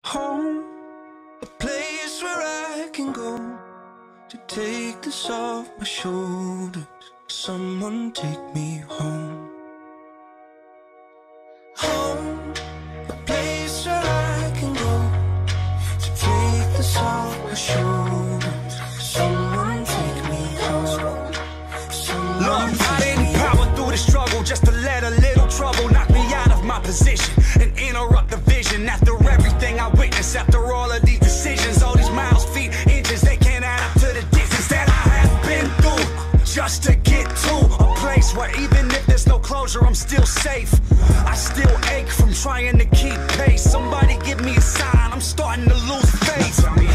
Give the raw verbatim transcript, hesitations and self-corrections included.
Home, a place where I can go to take this off my shoulders. Someone take me home. Home, a place where I can go to take this off my shoulders. Someone take me home. Someone Look, I didn't power through the struggle just to let a little trouble knock me out of my position and interrupt the vision. After everything I witnessed, after all of these decisions, all these miles, feet, inches, they can't add up to the distance that I have been through just to get to a place where even if there's no closure, I'm still safe. I still ache from trying to keep pace. Somebody give me a sign, I'm starting to lose faith.